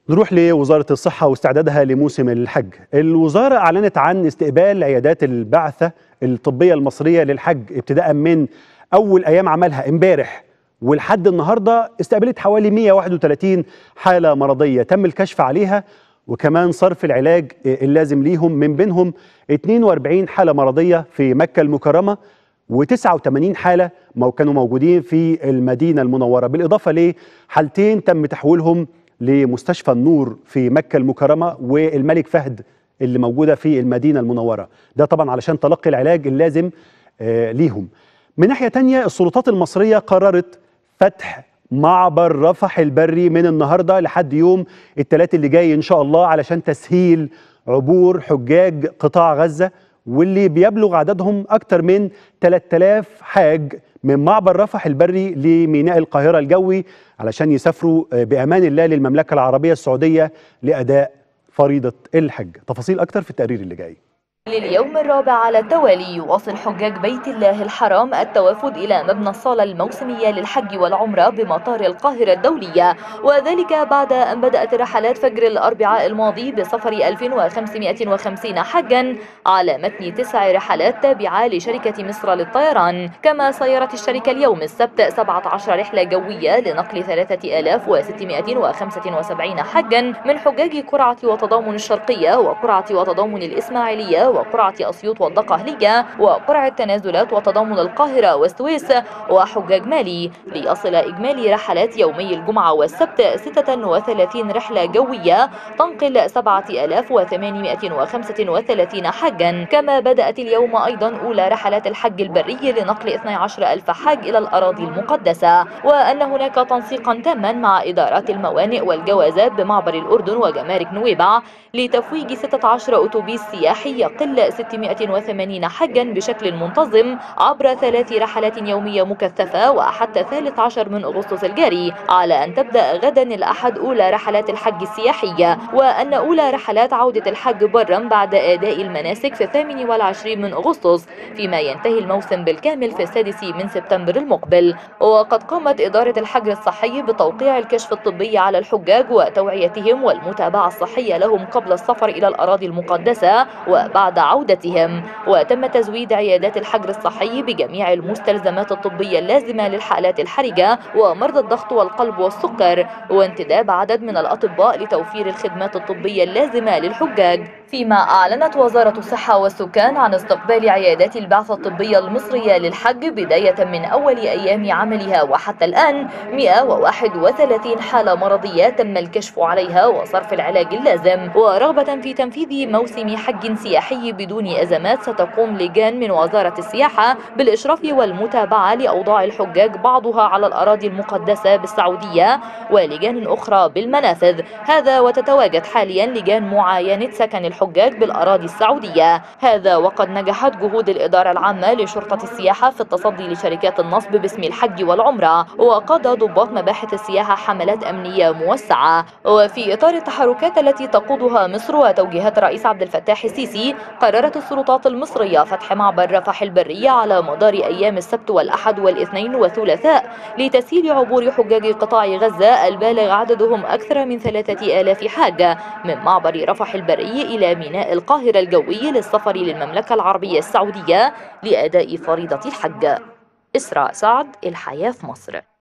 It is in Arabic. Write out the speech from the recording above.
نروح لوزارة الصحة واستعدادها لموسم الحج. الوزارة أعلنت عن استقبال عيادات البعثة الطبية المصرية للحج ابتداء من أول أيام عملها امبارح ولحد النهاردة. استقبلت حوالي 131 حالة مرضية تم الكشف عليها وكمان صرف العلاج اللازم ليهم، من بينهم 42 حالة مرضية في مكة المكرمة و89 حالة كانوا موجودين في المدينة المنورة، بالإضافة لحالتين تم تحويلهم لمستشفى النور في مكة المكرمة والملك فهد اللي موجودة في المدينة المنورة، ده طبعا علشان تلقي العلاج اللازم ليهم. من ناحية تانية السلطات المصرية قررت فتح معبر رفح البري من النهاردة لحد يوم الثلاث اللي جاي إن شاء الله علشان تسهيل عبور حجاج قطاع غزة، واللي بيبلغ عددهم أكثر من 3000 حاج من معبر رفح البري لميناء القاهرة الجوي علشان يسافروا بأمان الله للمملكة العربية السعودية لأداء فريضة الحج. تفاصيل أكتر في التقرير اللي جاي. لليوم الرابع على التوالي يواصل حجاج بيت الله الحرام التوافد إلى مبنى الصالة الموسمية للحج والعمرة بمطار القاهرة الدولية، وذلك بعد أن بدأت رحلات فجر الأربعاء الماضي بسفر 2550 حجا على متن 9 رحلات تابعة لشركة مصر للطيران. كما سيرت الشركة اليوم السبت 17 رحلة جوية لنقل 3675 حجا من حجاج قرعة وتضامن الشرقية وقرعة وتضامن الإسماعيلية وقرعة أسيوط والدقهلية وقرعة تنازلات وتضامن القاهرة والسويس وحجاج مالي، ليصل إجمالي رحلات يومي الجمعة والسبت 36 رحلة جوية تنقل 7835 حجا. كما بدأت اليوم أيضا أولى رحلات الحج البري لنقل 12000 حاج إلى الأراضي المقدسة، وأن هناك تنسيقا تاما مع إدارات الموانئ والجوازات بمعبر الأردن وجمارك نويبع لتفويج 16 أتوبيس سياحي يقل 680 حجا بشكل منتظم عبر 3 رحلات يومية مكثفة وحتى 13 من أغسطس الجاري، على أن تبدأ غدا الأحد أولى رحلات الحج السياحية، وأن أولى رحلات عودة الحج برا بعد أداء المناسك في 28 من أغسطس، فيما ينتهي الموسم بالكامل في 6 من سبتمبر المقبل. وقد قامت إدارة الحجر الصحي بتوقيع الكشف الطبي على الحجاج وتوعيتهم والمتابعة الصحية لهم قبل السفر إلى الأراضي المقدسة وبعد عودتهم، وتم تزويد عيادات الحجر الصحي بجميع المستلزمات الطبية اللازمة للحالات الحرجة ومرضى الضغط والقلب والسكر، وانتداب عدد من الأطباء لتوفير الخدمات الطبية اللازمة للحجاج. فيما أعلنت وزارة الصحة والسكان عن استقبال عيادات البعثة الطبية المصرية للحج بداية من أول أيام عملها وحتى الآن 131 حالة مرضية تم الكشف عليها وصرف العلاج اللازم. ورغبة في تنفيذ موسم حج سياحي بدون أزمات، ستقوم لجان من وزارة السياحة بالإشراف والمتابعة لأوضاع الحجاج، بعضها على الأراضي المقدسة بالسعودية ولجان أخرى بالمنافذ. هذا وتتواجد حاليا لجان معاينة سكن الحجاج بالأراضي السعودية. هذا وقد نجحت جهود الإدارة العامة لشرطة السياحة في التصدي لشركات النصب باسم الحج والعمرة، وقاد ضباط مباحث السياحة حملات أمنية موسعة. وفي إطار التحركات التي تقودها مصر وتوجيهات الرئيس عبد الفتاح السيسي، قررت السلطات المصرية فتح معبر رفح البري على مدار أيام السبت والأحد والاثنين والثلاثاء لتسهيل عبور حجاج قطاع غزة البالغ عددهم أكثر من 3000 حاج من معبر رفح البري إلى ميناء القاهرة الجوي للسفر للمملكة العربية السعودية لأداء فريضة الحج. إسراء سعد، الحياة في مصر.